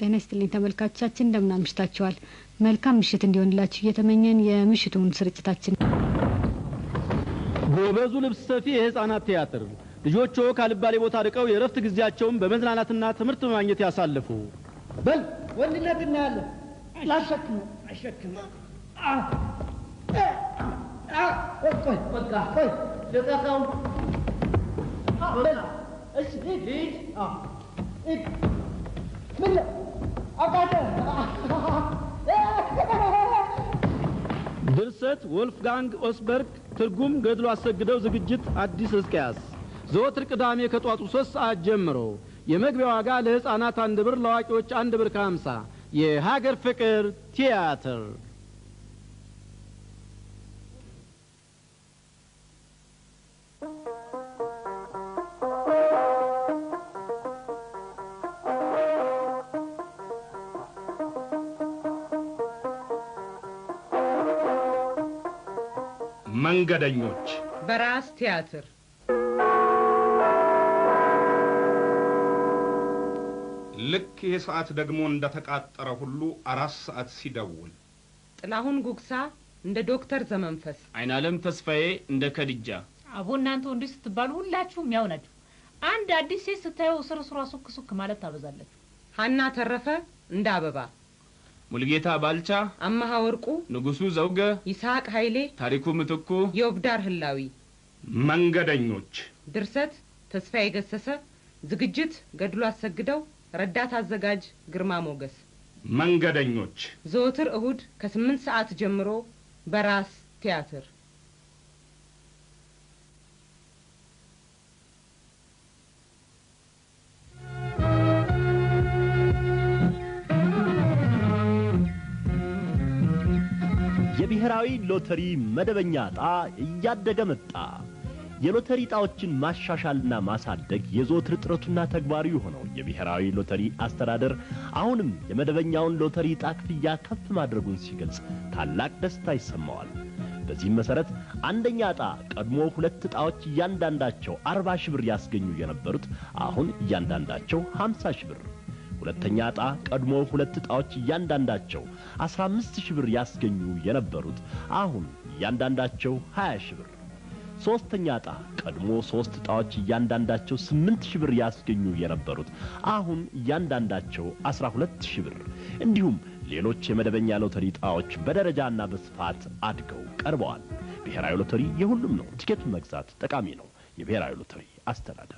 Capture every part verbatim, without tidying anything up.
ጤና ይስጥልኝ ተመልካቾቻችን እንደምን አምሽታችኋል መልካም ምሽት እንዲሆንላችሁ እየተመኘን የምሽቱን ስርጭታችን ጎበዙ ልብስ ሰፊ የህፃናት ቲያትር ልጆቹ ካልባሌ ቦታ ርቀው የረፍት ጊዜያቸውን በመዝናናትና ትምህርት ማግኘት ያሳልፉ በል ወንድነት እናያለን ላሸክም አሸክም አ አ ቆይ በቃ ቆይ ለታካው በል እሺ ሂድ አ ሂድ ምን አቃተ ድርሰት ወልፍጋንግ ኦስበርግ ትርጉም ገድሉ አሰግደው ዝግጅት አዲስ እስቂያስ ዘወትር ቅዳሜ ከጧቱ ሶስት ሰዓት ጀምሮ የመግቢያ ዋጋ ለህፃናት አንድ ብር ለዋቂዎች አንድ ብር ከሀምሳ የሀገር ፍቅር ቲያትር መንገደኞች በራስ ቲያትር ልክ የሰዓት ደግሞ እንደተቃጠረ ሁሉ አራት ሰዓት ሲደውል ጥላሁን ጉግሳ እንደ ዶክተር ዘመንፈስ አይናለም ተስፋዬ እንደ ከዲጃ አቦ እናንተ ወንድ ስትባሉ ሁላችሁም ያው ናችሁ አንድ አዲስ ሴት ስታዩ ስርስሯ ሱክ ሱክ ማለት ታበዛላችሁ ሀና ተረፈ እንደ አበባ ሙልጌታ ባልቻ አማሃ ወርቁ ንጉሱ ዘውገ ይስሐቅ ኃይሌ ታሪኩ ምትኩ የውብዳር ህላዊ መንገደኞች ድርሰት ተስፋዬ ገሰሰ ዝግጅት ገድሉ አሰግደው ረዳት አዘጋጅ ግርማ ሞገስ መንገደኞች ዘወትር እሁድ ከስምንት ሰዓት ጀምሮ በራስ ቲያትር የብሔራዊ ሎተሪ መደበኛ ዕጣ እያደገ መጣ የሎተሪ ዕጣዎችን ማሻሻልና ማሳደግ የዘወትር ጥረቱና ተግባሩ ሆነው የብሔራዊ ሎተሪ አስተዳደር አሁንም የመደበኛውን ሎተሪ ዕጣ ክፍያ ከፍ ማድረጉን ሲገልጽ ታላቅ ደስታ ይሰማዋል በዚህም መሰረት አንደኛ ዕጣ ቀድሞ ሁለት ዕጣዎች እያንዳንዳቸው አርባ ሺህ ብር ያስገኙ የነበሩት አሁን እያንዳንዳቸው ሃምሳ ሺህ ብር ሁለተኛ ዕጣ ቀድሞ ሁለት ዕጣዎች እያንዳንዳቸው አስራ አምስት ሺህ ብር ያስገኙ የነበሩት አሁን እያንዳንዳቸው ሃያ ሺህ ብር ሶስተኛ ዕጣ ቀድሞ ሶስት ዕጣዎች እያንዳንዳቸው ስምንት ሺህ ብር ያስገኙ የነበሩት አሁን እያንዳንዳቸው አስራ ሁለት ሺህ ብር እንዲሁም ሌሎች የመደበኛ ሎተሪ ዕጣዎች በደረጃና በስፋት አድገው ቀርበዋል ብሔራዊ ሎተሪ የሁሉም ነው ቲኬቱን መግዛት ጠቃሚ ነው የብሔራዊ ሎተሪ አስተዳደር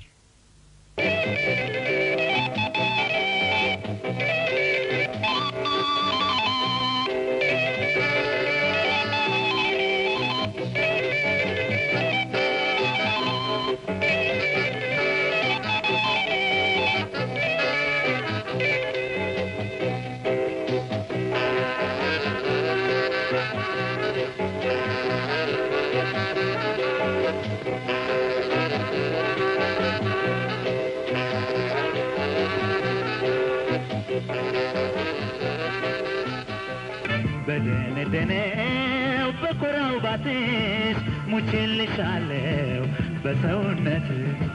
በደነደነው በኮራው ባትሽ ሙችልሻለው በሰውነት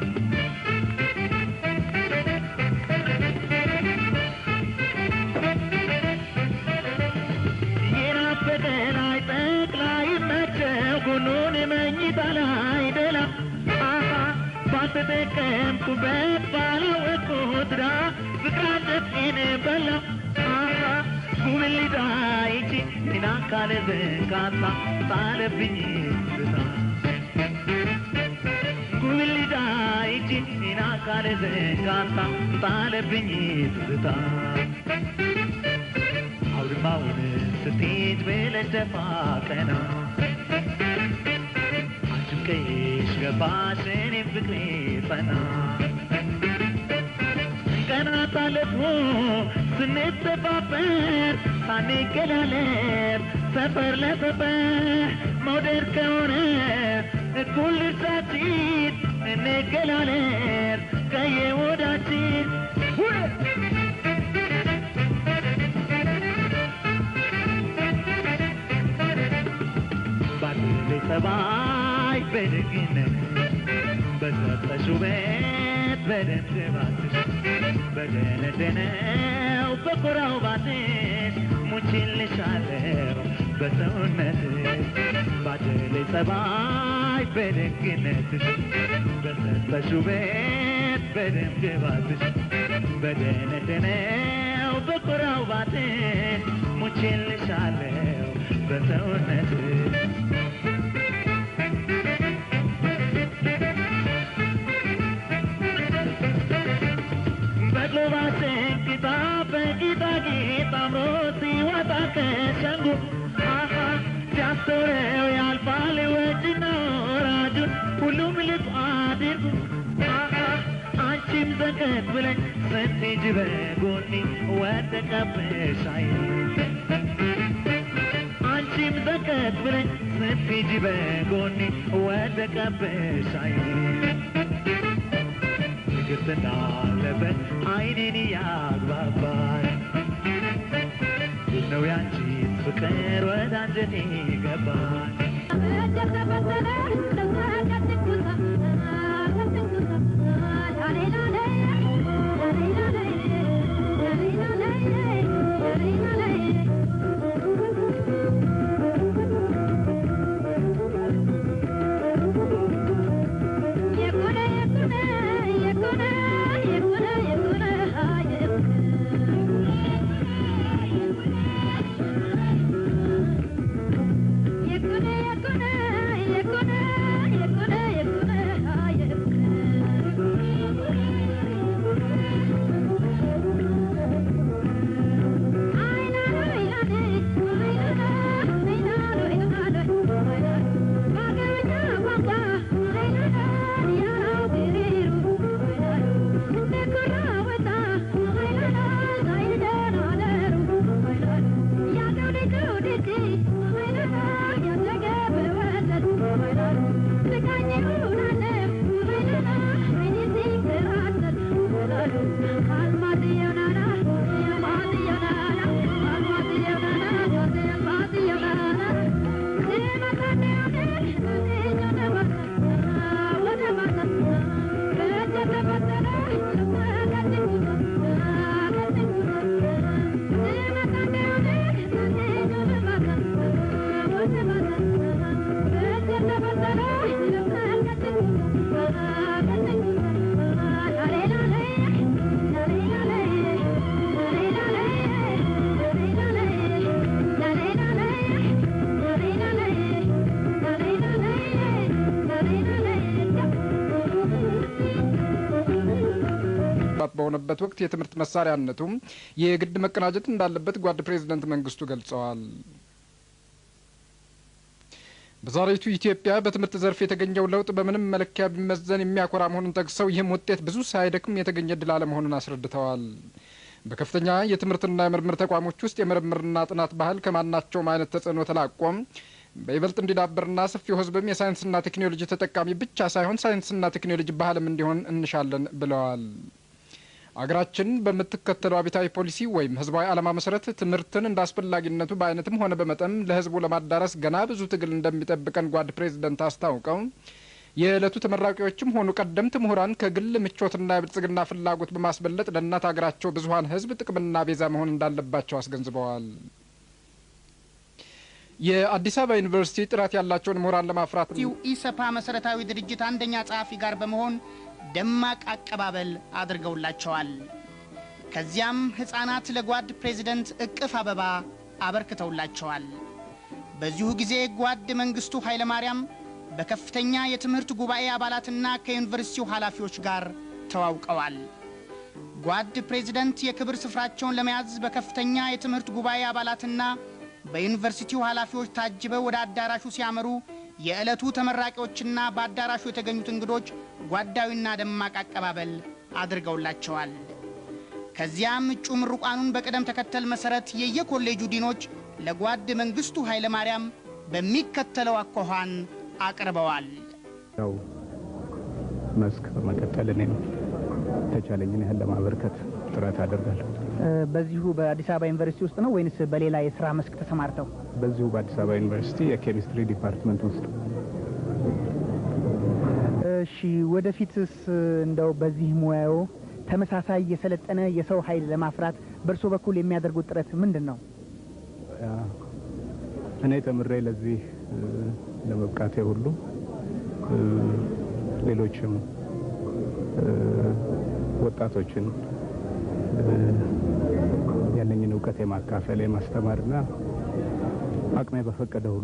የናፈቀን አይጠቅላይ መቸው ጉኑን መኝታ ላይ ደላ አሃ ባልተጠቀምኩበት ባላወቅኩት ዳ ፍቅራችን በላ አሃ ጉብልዳይቺ እናካለ ዘንካታ ጣለብኝ ብታ ጉብልዳይቺ እናካለ ዘንካታ ጣለብኝ ብታ አውድማውን ስትሄድ ብለሽ ደፋ ቀና አንቺም ቀይሽ ገባሽ እኔም ፍቅሬ ፈና ቀናት አለፉ ስንተፋፈር ሳንገላለብ ሰፈር ለሰፈር መውደድ ከሆነ እኩል ልሳችን እንገላለብ ከየወዳችን ባለ ሰባይ በደግነት በሰጠሽ ውበት በደን በደብደባትሽ በደነደነው በኮራው ባትሽ ሙችልሻለሁ በሰውነትሽ ባደሌ ጸባይ በደግነትሽ በሰጠሽው ቤት በደብደባትሽ በደነደነው በኮራው ባትሽ ሙችልሻለሁ በሰውነትሽ በግሎባችን ቂጣ በቂጣ ጌጥ አምሮ ሲወጣ ከሸንጎ አሃ ሲያስተውለው ያልፋል ወጭና ወራጁን ሁሉም ልብ አድርጉ አሃ አንቺም ዘንቀት ብለሽ ስትሄጂ በጎኔ ወደቀብሽ አይኔ አንቺም ዘንቀት ብለሽ ስትሄጂ በጎኔ ወደቀብሽ አይኔ ንግስትና አለበት አይኔን ያግባባል ነው ያንቺ ፍቅር ወደ አንጀቴ ገባል በሆነበት ወቅት የትምህርት መሳሪያነቱ የግድ መቀናጀት እንዳለበት ጓድ ፕሬዝዳንት መንግስቱ ገልጸዋል። በዛሬቱ ኢትዮጵያ በትምህርት ዘርፍ የተገኘው ለውጥ በምንም መለኪያ ቢመዘን የሚያኮራ መሆኑን ጠቅሰው ይህም ውጤት ብዙ ሳይደክም የተገኘ ድል አለመሆኑን አስረድተዋል። በከፍተኛ የትምህርትና የምርምር ተቋሞች ውስጥ የምርምርና ጥናት ባህል ከማናቸውም አይነት ተጽዕኖ ተላቆም በይበልጥ እንዲዳብርና ሰፊው ህዝብም የሳይንስና ቴክኖሎጂ ተጠቃሚ ብቻ ሳይሆን ሳይንስና ቴክኖሎጂ ባህልም እንዲሆን እንሻለን ብለዋል። አገራችን በምትከተለው አብዮታዊ ፖሊሲ ወይም ህዝባዊ ዓላማ መሰረት ትምህርትን እንደ አስፈላጊነቱ በአይነትም ሆነ በመጠን ለህዝቡ ለማዳረስ ገና ብዙ ትግል እንደሚጠብቀን ጓድ ፕሬዝዳንት አስታውቀው የዕለቱ ተመራቂዎችም ሆኑ ቀደምት ምሁራን ከግል ምቾትና የብልጽግና ፍላጎት በማስበለጥ ለእናት አገራቸው ብዙሀን ህዝብ ጥቅምና ቤዛ መሆን እንዳለባቸው አስገንዝበዋል። የአዲስ አበባ ዩኒቨርሲቲ ጥራት ያላቸውን ምሁራን ለማፍራት ኢሰፓ መሰረታዊ ድርጅት አንደኛ ጸሐፊ ጋር በመሆን ደማቅ አቀባበል አድርገውላቸዋል። ከዚያም ህፃናት ለጓድ ፕሬዝዳንት እቅፍ አበባ አበርክተውላቸዋል። በዚሁ ጊዜ ጓድ መንግስቱ ኃይለ ማርያም በከፍተኛ የትምህርት ጉባኤ አባላትና ከዩኒቨርሲቲው ኃላፊዎች ጋር ተዋውቀዋል። ጓድ ፕሬዝዳንት የክብር ስፍራቸውን ለመያዝ በከፍተኛ የትምህርት ጉባኤ አባላትና በዩኒቨርሲቲው ኃላፊዎች ታጅበው ወደ አዳራሹ ሲያመሩ የዕለቱ ተመራቂዎችና በአዳራሹ የተገኙት እንግዶች ጓዳዊና ደማቅ አቀባበል አድርገውላቸዋል። ከዚያም እጩ ምሩቃኑን በቅደም ተከተል መሰረት የየኮሌጁ ዲኖች ለጓድ መንግስቱ ኃይለ ማርያም በሚከተለው አኳኋን አቅርበዋል። ያው መስክ በመቀጠል እኔም ተቻለኝን ያህል ለማበርከት ጥረት አደርጋለሁ። በዚሁ በአዲስ አበባ ዩኒቨርሲቲ ውስጥ ነው ወይንስ በሌላ የሥራ መስክ ተሰማርተው? በዚሁ በአዲስ አበባ ዩኒቨርሲቲ የኬሚስትሪ ዲፓርትመንት ውስጥ። እሺ ወደፊትስ እንደው በዚህ ሙያው ተመሳሳይ የሰለጠነ የሰው ኃይል ለማፍራት በርሶ በኩል የሚያደርጉት ጥረት ምንድነው? እኔ ተምሬ ለዚህ ለመብቃቴ ሁሉ ሌሎችም ወጣቶችን ያለኝን ዕውቀት የማካፈል የማስተማርና አቅሜ በፈቀደ ሁሉ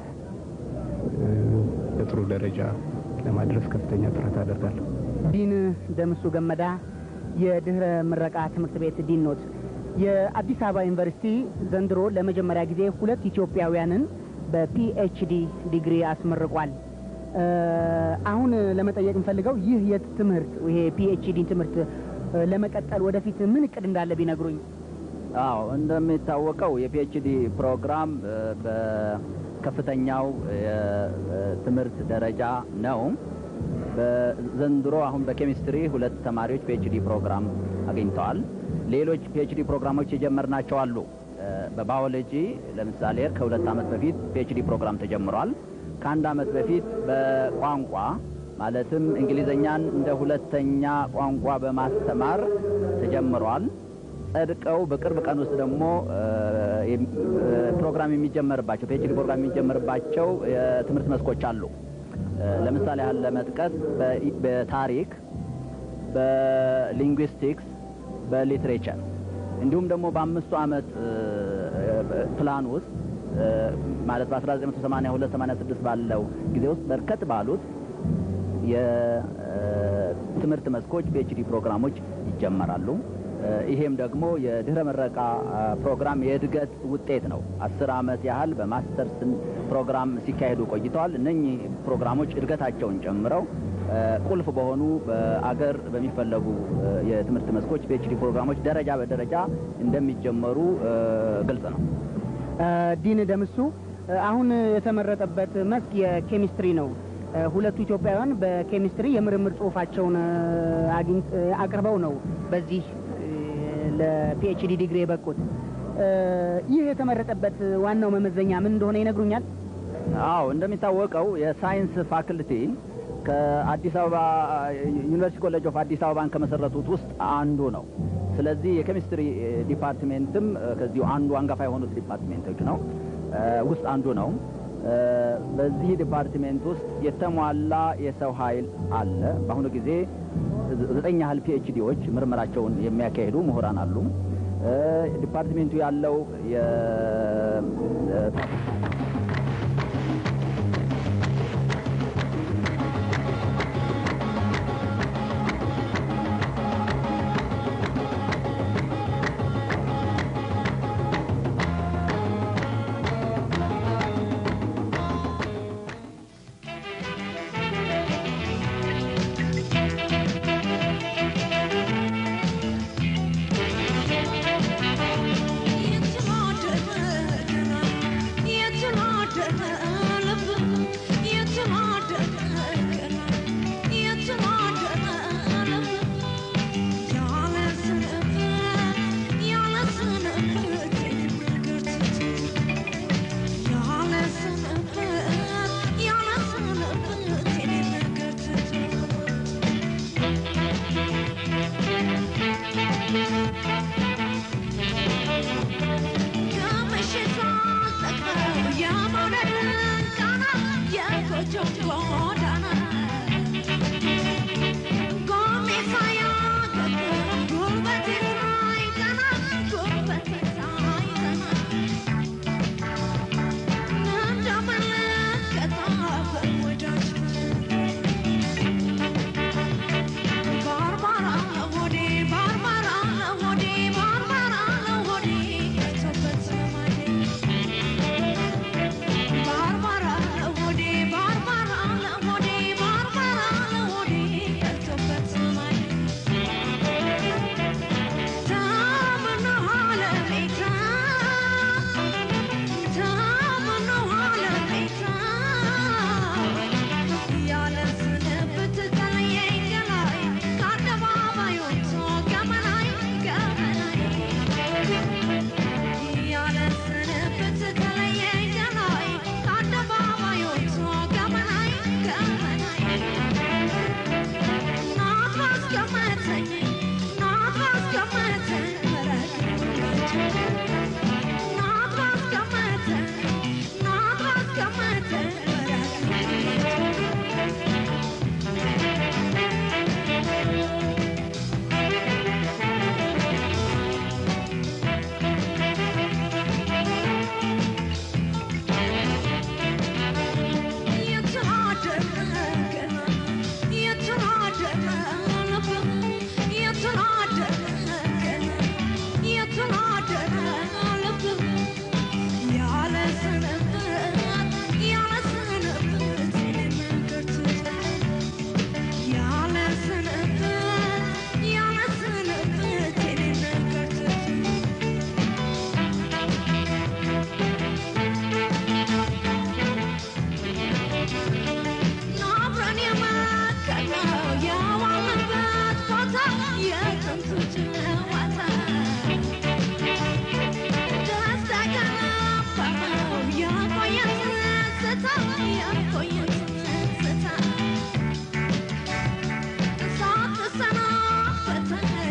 ለጥሩ ደረጃ ለማድረስ ከፍተኛ ጥረት አደርጋለሁ። ዲን ደምሱ ገመዳ የድህረ ምረቃ ትምህርት ቤት ዲን ኖት። የአዲስ አበባ ዩኒቨርሲቲ ዘንድሮ ለመጀመሪያ ጊዜ ሁለት ኢትዮጵያውያንን በፒኤችዲ ዲግሪ አስመርቋል። አሁን ለመጠየቅ እንፈልገው ይህ የትምህርት ይሄ ፒኤችዲ ትምህርት ለመቀጠል ወደፊት ምን እቅድ እንዳለ ቢነግሩኝ። አዎ እንደሚታወቀው የፒኤችዲ ፕሮግራም በከፍተኛው የትምህርት ደረጃ ነው። በዘንድሮ አሁን በኬሚስትሪ ሁለት ተማሪዎች ፒኤችዲ ፕሮግራም አግኝተዋል። ሌሎች ፒኤችዲ ፕሮግራሞች የጀመርናቸው አሉ። በባዮሎጂ ለምሳሌ ከሁለት ዓመት በፊት ፒኤችዲ ፕሮግራም ተጀምሯል። ከአንድ ዓመት በፊት በቋንቋ ማለትም እንግሊዘኛን እንደ ሁለተኛ ቋንቋ በማስተማር ተጀምሯል። ጸድቀው በቅርብ ቀን ውስጥ ደግሞ ፕሮግራም የሚጀመርባቸው ፒኤችዲ ፕሮግራም የሚጀመርባቸው የትምህርት መስኮች አሉ። ለምሳሌ ያህል ለመጥቀስ በታሪክ፣ በሊንጉዊስቲክስ፣ በሊትሬቸር እንዲሁም ደግሞ በአምስቱ ዓመት ፕላን ውስጥ ማለት በ1982 86 ባለው ጊዜ ውስጥ በርከት ባሉት የትምህርት መስኮች ፒኤችዲ ፕሮግራሞች ይጀመራሉ። ይሄም ደግሞ የድህረ ምረቃ ፕሮግራም የእድገት ውጤት ነው። አስር ዓመት ያህል በማስተርስ ፕሮግራም ሲካሄዱ ቆይተዋል። እነኚህ ፕሮግራሞች እድገታቸውን ጨምረው ቁልፍ በሆኑ በአገር በሚፈለጉ የትምህርት መስኮች ፒኤችዲ ፕሮግራሞች ደረጃ በደረጃ እንደሚጀመሩ ግልጽ ነው። ዲን ደምሱ አሁን የተመረጠበት መስክ የኬሚስትሪ ነው። ሁለቱ ኢትዮጵያውያን በኬሚስትሪ የምርምር ጽሑፋቸውን አቅርበው ነው በዚህ ለፒኤችዲ ዲግሪ የበቁት። ይህ የተመረጠበት ዋናው መመዘኛ ምን እንደሆነ ይነግሩኛል? አዎ እንደሚታወቀው የሳይንስ ፋክልቲ ከአዲስ አበባ ዩኒቨርሲቲ ኮሌጅ ኦፍ አዲስ አበባን ከመሰረቱት ውስጥ አንዱ ነው። ስለዚህ የኬሚስትሪ ዲፓርትሜንትም ከዚሁ አንዱ አንጋፋ የሆኑት ዲፓርትሜንቶች ነው ውስጥ አንዱ ነው። በዚህ ዲፓርትሜንት ውስጥ የተሟላ የሰው ኃይል አለ። በአሁኑ ጊዜ ዘጠኝ ያህል ፒኤችዲዎች ምርመራቸውን የሚያካሂዱ ምሁራን አሉ። ዲፓርትሜንቱ ያለው የ Barbara,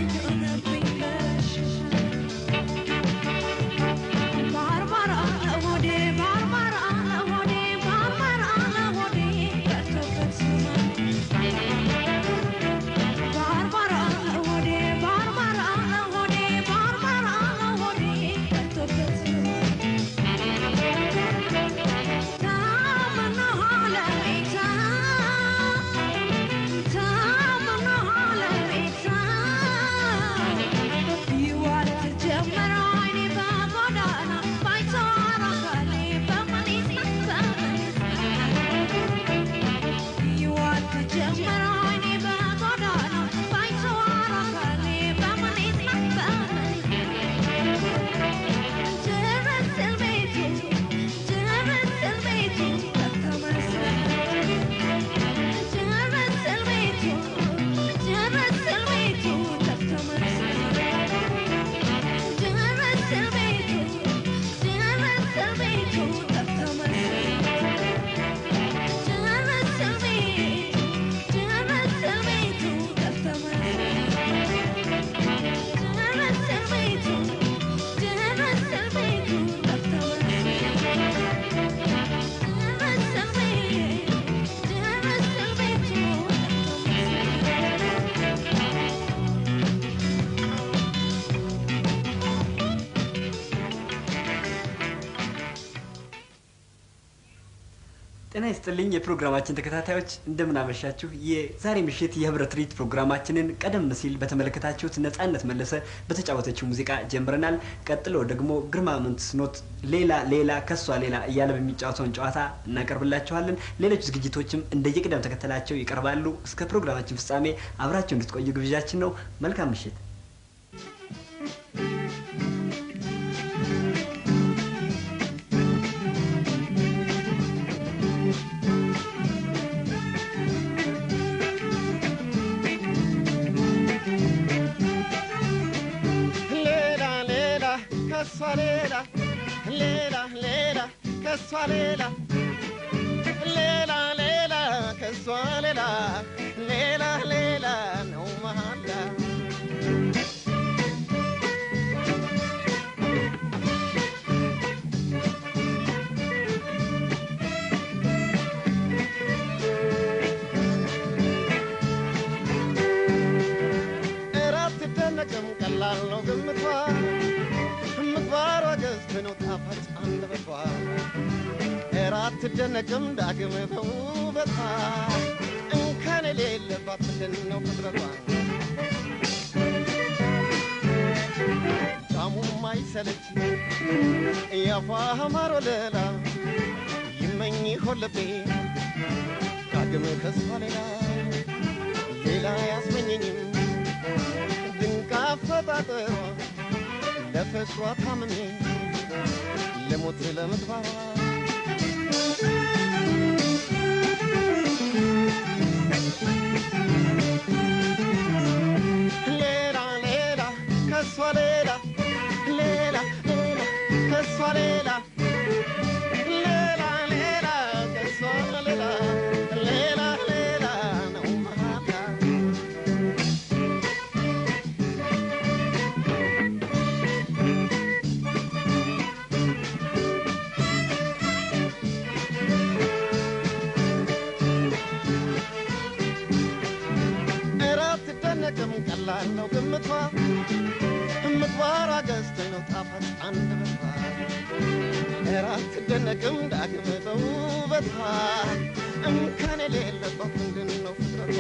ጤና ይስጥልኝ የፕሮግራማችን ተከታታዮች እንደምን አመሻችሁ። የዛሬ ምሽት የህብረት ትርኢት ፕሮግራማችንን ቀደም ሲል በተመለከታችሁት ነጻነት መለሰ በተጫወተችው ሙዚቃ ጀምረናል። ቀጥሎ ደግሞ ግርማ መንትስኖት ሌላ ሌላ ከሷ ሌላ እያለ በሚጫወተውን ጨዋታ እናቀርብላችኋለን። ሌሎች ዝግጅቶችም እንደየቅደም ተከተላቸው ይቀርባሉ። እስከ ፕሮግራማችን ፍጻሜ አብራችሁ እንድትቆዩ ግብዣችን ነው። መልካም ምሽት። Lela, lela, lela, que sualela. Lela, lela, que sualela. Lela, lela, no mahala. Era te tena que un calalo que me va. ምግባሯ ገዝት ነው ጣፋጭ አንደበቷ እራት ትደነቅም ዳግም በውበቷ እንከን የሌለባት ምንድን ነው ፍጥረቷ ጣሙ ማይሰለች ያፏ ማር ወለላ ይመኝ ሆለቤ ዳግም ከሷ ሌላ ሌላ ያስመኘኝም ድንቅ አፈጣጠሯ ለፈሷ ታምሜ ለሞት ለምግባሯ ሌላ ሌላ ከሷ ሌላ ሌላ ሌላ ከሷ ሌላ ሌላ ሌላ ከሷ ሌላ ሌላ ሌላ ነው መሃላ ከም ቀላል ነው ግምቷ ምግባሯ ገዝቶ ነው ጣፋጭ አንደበቷ እራት ትደነቅም ዳግም በውበቷ እንከን የሌለባት ምንድን ነው ፍጥረቷ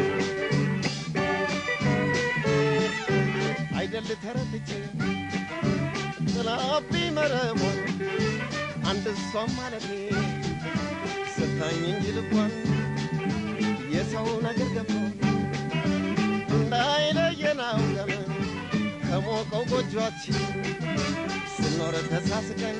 አይደል ተረትቼ ጥላቢ መረቧን አንድ እሷም ማለቴ ስታኝ እንጂ ልቧን የሰው ነገር ገብቶ እንዳይለየናው ገመን ከሞቀው ጎጆአችን ስኖር ተሳስቀን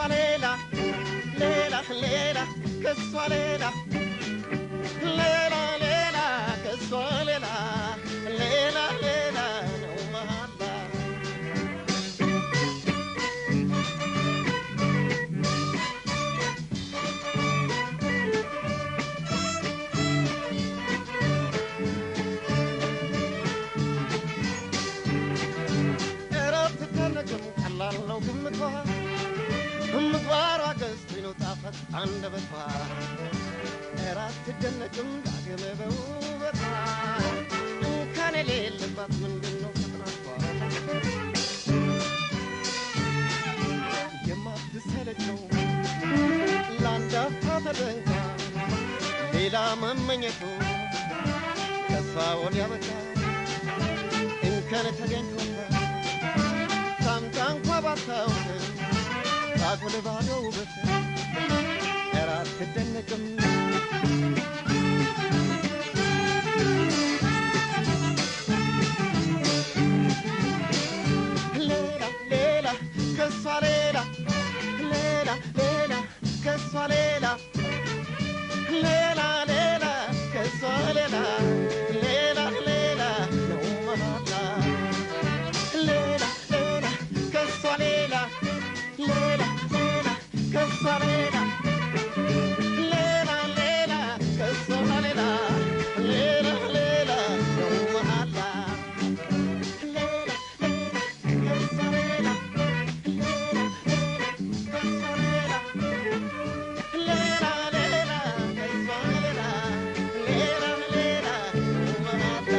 ሌላ ሌላ ሌላ ከሷ ሌላ ሌላ ሌላ ከሷ ሌላ ሌላ ሌላ ነው መሃላ እረፍት ተነግም ቀላል ነው ግምቷ ምግባሯ ገዝቶ ነው ጣፋጭ አንደበቷ እራት ትደነቅም ዳግም በውበቷ እንከን የሌለባት ምንድነው ፍጥነቷ የማትሰለቸው ለአንድ አፍታ ተደንቃ ሌላ መመኘቱ ከሷ ወዲያ በቃ እንከን ተገኝቶባት ታምታ እንኳ ባታውቅም ታጎል ባዶ ውበት እራት ትደነቅም ሌላ ሌላ ከሷ ሌላ ሌላ ሌላ ከሷ ሌላ ሌላ ሌላ ከሷ ሌላ ሌላ ሌላ ነው መሃላ ሌላ ሌላ ከሷ ሌላ ሌላ ሌላ ከሷ ሌላ ሌላ ሌላ ከሷ ሌላ ሌላ ሌላ ነው መሃላ ሌላ ሌላ ከሷ ሌላ ሌላ ሌላ ከሷ ሌላ ሌላ ሌላ ከሷ ሌላ ሌላ ሌላ ነው መሃላ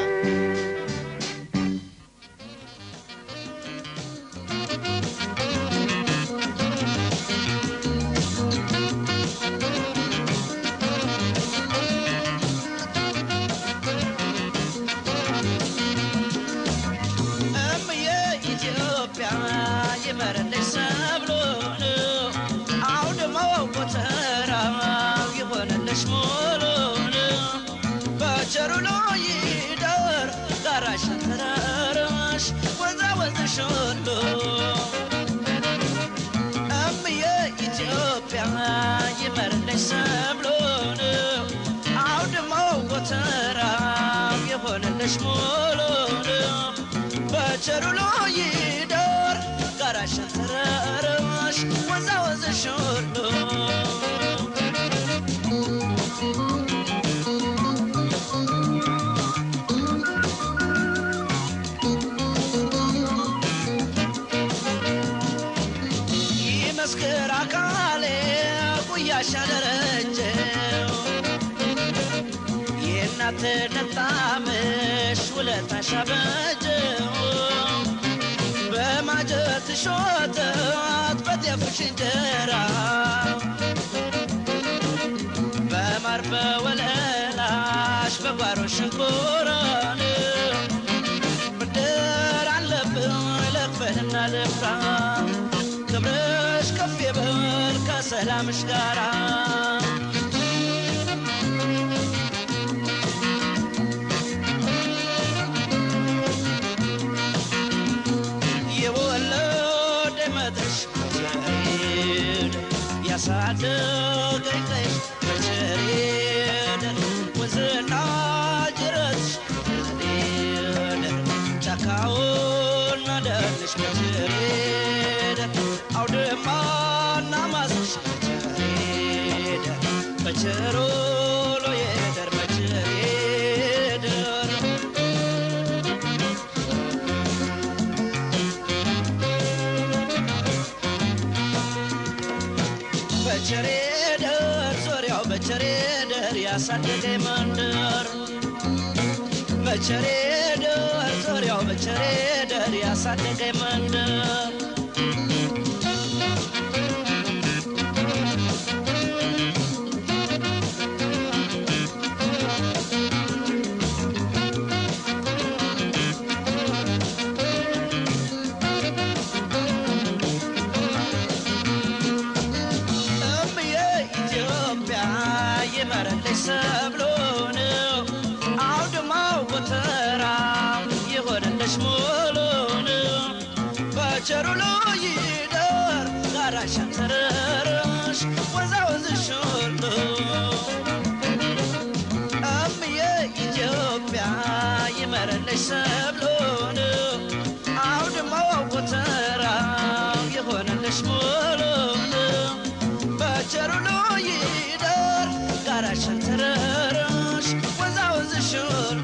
እምዬ ኢትዮጵያ ይመረልሽ ሰብሉን አውድማው ጎተራው ይሆንልሽ ሙሉን በቸሩ ላይ ይደር ጋራሽ ተራራሽ ወንዛ ወንዝሽ ሁሉ እምዬ ኢትዮጵያ ይመረልሽ ሰብሉን አውድማው ጎተራው ይሆንልሽ ሙሉን በቸሩ ላይ ይደር ጋራሽ ተራራሽ ወንዛ ወንዝሽ ሁሉ ይመስክር አካሌ ጉያሽ ያደረጀው የእናትነት ጣምሽ ውለታሽ አበጀው በማጀትሽ ወተት በጤፍሽ እንጀራ በማር በወለላሽ በጓሮ ሽንኮራን ብድር አለብኝ ልክፈልና ልፍራ ክብርሽ ከፍ ይበል ከሰላምሽ ጋራ የወለደ መድረሽ በቸሬድ ያሳደገኝ ቀይሽ በቸሬድ ወንዝና ጅረትሽ በቸሬድ ጫካውና ደንሽ በቸሬድ አውድማና ማስሽ በቸሬድ በቸሮ ሎየደር በቸሬደር በቸሬደር ዙሪያው በቸሬደር ያሳደገኝ መንደር በቸሬደር ዙሪያው በቸሬደር ያሳደገኝ መንደር እምዬ ኢትዮጵያ ይመረልሽ ሰብሉን አውድማው ጎተራው ይሆንልሽ ሙሉን በቸሩ ላይ ይደር ጋራሽ ተራ ሰፈርሽ ወዛወዝሽ ሁሉ እምዬ ኢትዮጵያ ይመረልሽ ሰብሉን አውድማው ጎተራው የሆነልሽ ሙሉን በቸሩ ይደር ጋራሽን ተረራሽ ወዛወዝሽ ሁሉ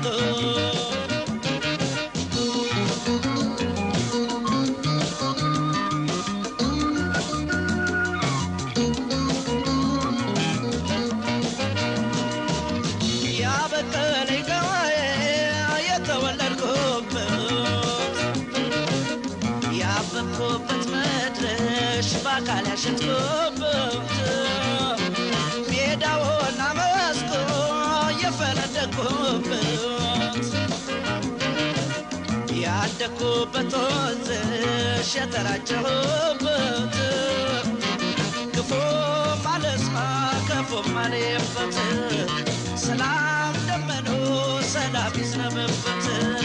በአካል ያሸጥኩበት ሜዳውና መስኩ የፈነደኩበት ያደኩበት ወንዝሽ የተራጨሁበት ክፉ ማለስማ ክፉ ማለበት ሰላም ደመኑ ሰላም ይዝነብበት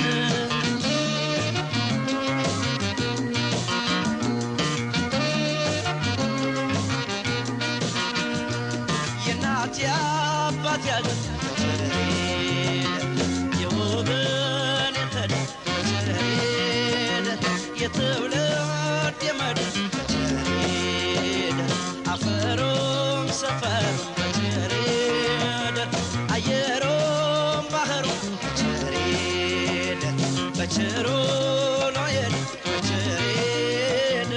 የአባት ያገር የውብን የተደ የትውልድ የመድር አፈሩም ሰፈሩም በቸሬድ አየሩም ባህሩም በቸሬድ በቸሩ ነው የድ በቸሬድ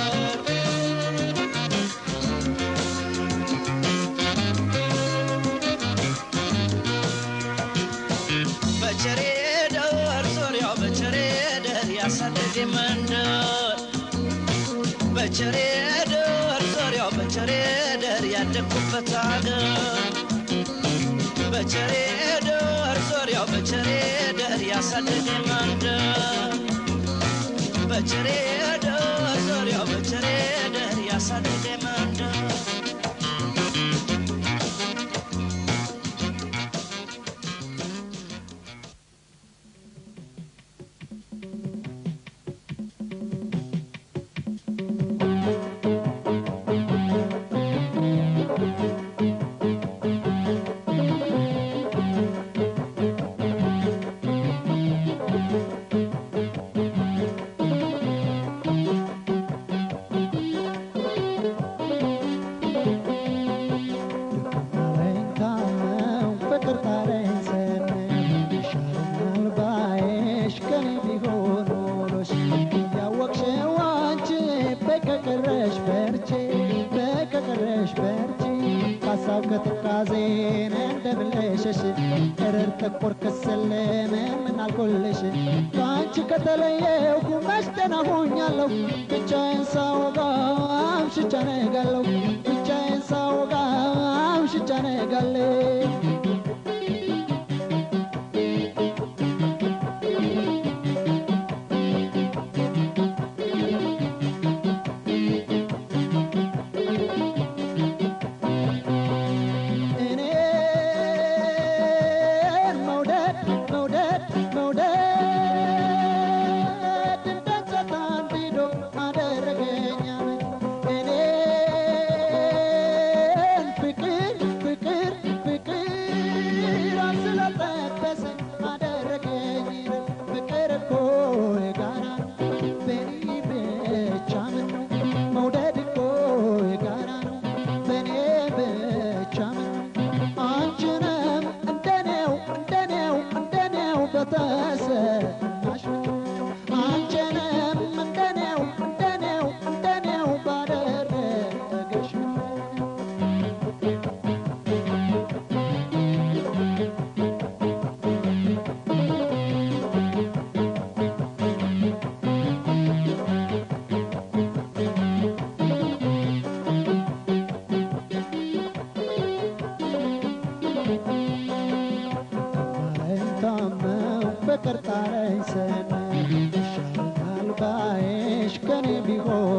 በቸሬደር ዙሪያው በቸሬደር ያሳደገ መንደር በቸሬደር ዙሪያው በቸሬደር ያደግኩበት አገር በቸሬደር ዙሪያው በቸሬደር ያሳደገ መንደር በቸሬደር ዙሪያው በቸሬደር ያሳደገ መንደር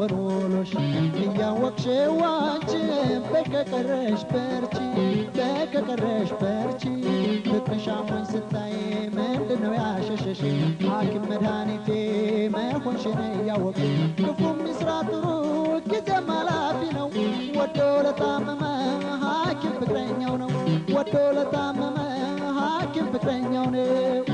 እያወቅሽው አንቺ በከቀረሽ በርቺ በከ በከቀረሽ በርቺ ፍቅርሽ አሞኝ ስታይ ምንድነው ያሸሸሽ ሐኪም መድኃኒቴ መሆንሽን እያወቅ ክፉም ይስራ ጥሩ ጊዜም አላፊ ነው ወዶ ለታመመ ሐኪም ፍቅረኛው ነው ወዶ ለታመመ ሐኪም ፍቅረኛው ነው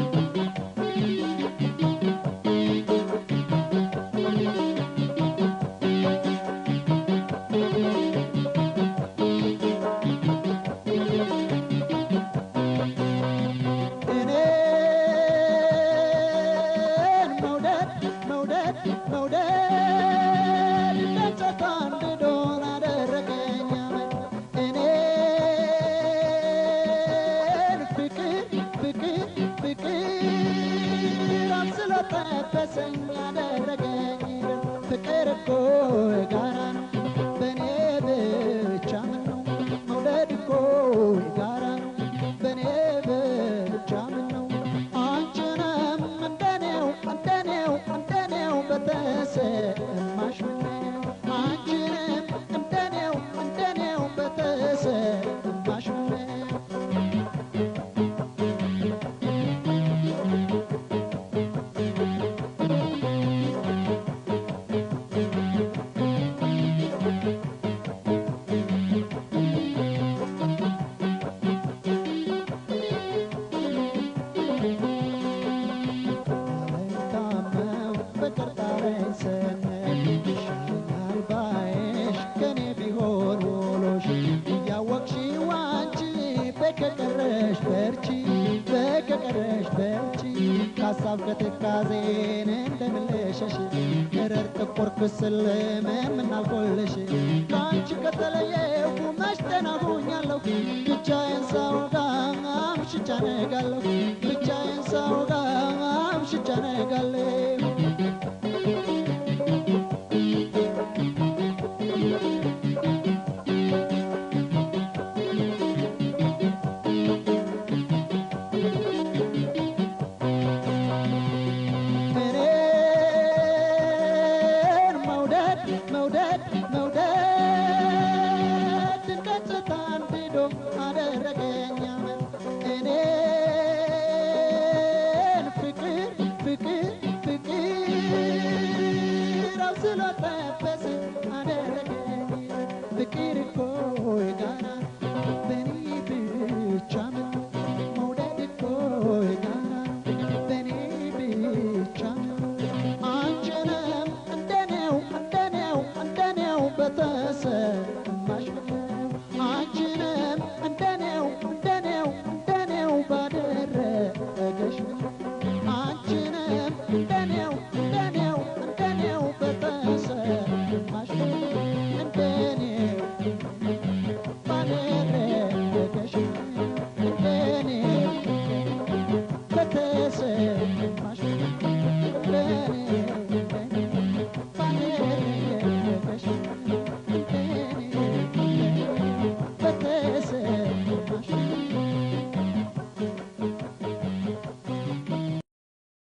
ስለምን አልቆልሽ ካንቺ ከተለየሁ መሽተና ሆኛለሁ ብቻዬን ሳውጋ አምሽቻ ነጋለሁ ብቻዬን ሳውጋ አምሽቻ ነጋለሁ